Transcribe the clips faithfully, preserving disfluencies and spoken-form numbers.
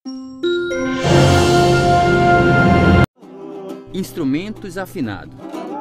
Instrumentos afinados.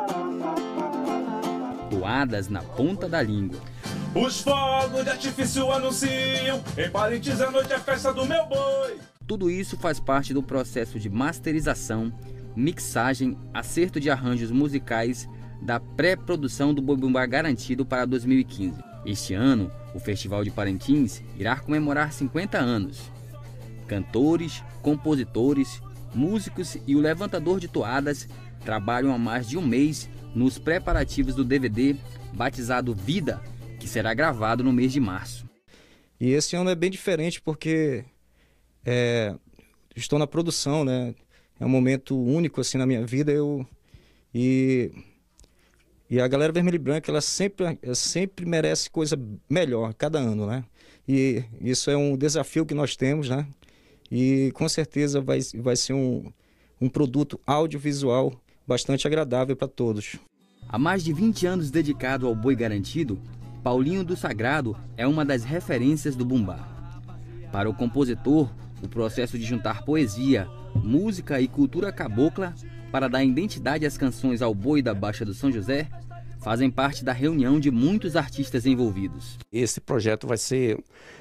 Toadas na ponta da língua. Os fogos de artifício anunciam, em Parintins a noite é festa do meu boi. Tudo isso faz parte do processo de masterização, mixagem, acerto de arranjos musicais da pré-produção do Boi Bumbá Garantido para dois mil e quinze. Este ano, o Festival de Parintins irá comemorar cinquenta anos. Cantores, compositores, músicos e o levantador de toadas trabalham há mais de um mês nos preparativos do D V D batizado Vida, que será gravado no mês de março. E esse ano é bem diferente porque é, estou na produção, né? É um momento único assim na minha vida. Eu, e, e a galera Vermelho e Branca, ela sempre, ela sempre merece coisa melhor cada ano, né? E isso é um desafio que nós temos, né? E com certeza vai, vai ser um, um produto audiovisual bastante agradável para todos. Há mais de vinte anos dedicado ao boi garantido, Paulinho do Sagrado é uma das referências do bumbá. Para o compositor, o processo de juntar poesia, música e cultura cabocla para dar identidade às canções ao boi da Baixa do São José fazem parte da reunião de muitos artistas envolvidos. Esse projeto vai ser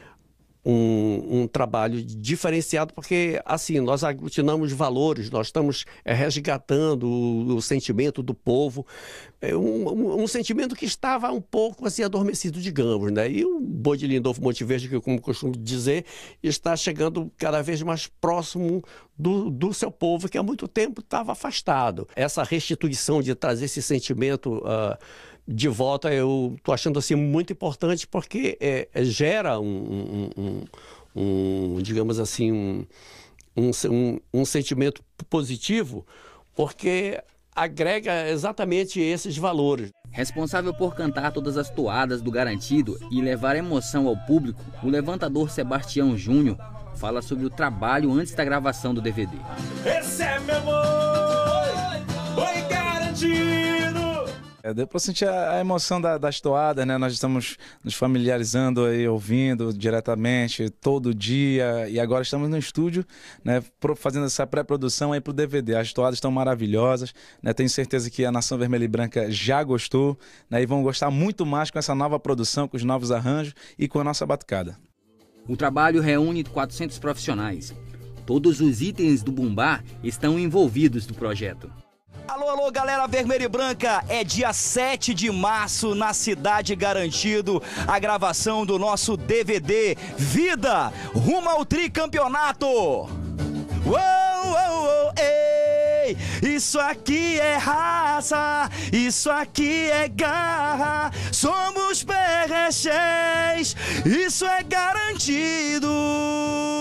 Um, um trabalho diferenciado porque, assim, nós aglutinamos valores, nós estamos é, resgatando o, o sentimento do povo, é, um, um, um sentimento que estava um pouco assim adormecido, digamos, né? E o Boi de Lindolfo Monte Verde, que, como costumo dizer, está chegando cada vez mais próximo do, do seu povo, que há muito tempo estava afastado. Essa restituição de trazer esse sentimento uh, de volta, eu estou achando assim muito importante porque é, gera um, um, um, um, digamos assim, um, um, um sentimento positivo, porque agrega exatamente esses valores. Responsável por cantar todas as toadas do Garantido e levar emoção ao público, o levantador Sebastião Júnior fala sobre o trabalho antes da gravação do D V D. Esse é meu boi, boi garantido. É, deu para sentir a, a emoção da, das toadas, né? Nós estamos nos familiarizando aí, ouvindo diretamente todo dia, e agora estamos no estúdio, né, fazendo essa pré-produção aí pro D V D. As toadas estão maravilhosas, né? Tenho certeza que a Nação Vermelha e Branca já gostou, né? E vão gostar muito mais com essa nova produção, com os novos arranjos e com a nossa batucada. O trabalho reúne quatrocentos profissionais. Todos os itens do bumbá estão envolvidos no projeto. Alô, alô, galera Vermelha e Branca, é dia sete de março na Cidade Garantido, a gravação do nosso D V D Vida, rumo ao tricampeonato. Uou, uou, uou, ei, isso aqui é raça, isso aqui é garra, somos P R X, isso é garantido.